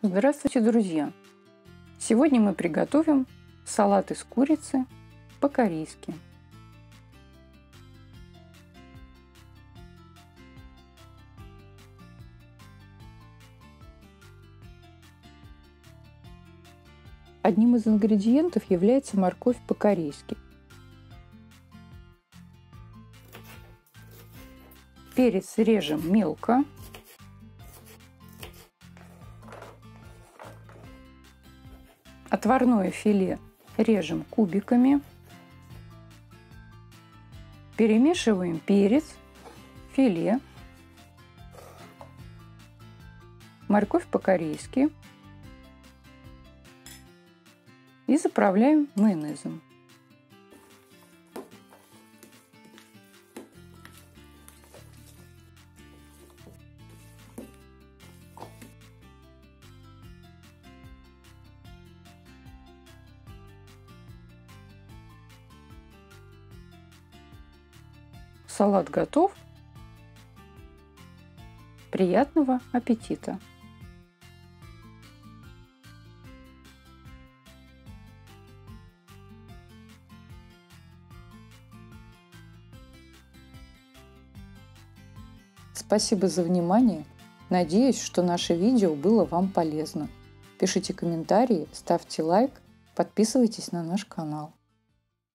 Здравствуйте, друзья! Сегодня мы приготовим салат из курицы по-корейски. Одним из ингредиентов является морковь по-корейски. Перец режем мелко. Отварное филе режем кубиками. Перемешиваем перец, филе, морковь по-корейски и заправляем майонезом. Салат готов. Приятного аппетита! Спасибо за внимание. Надеюсь, что наше видео было вам полезно. Пишите комментарии, ставьте лайк, подписывайтесь на наш канал.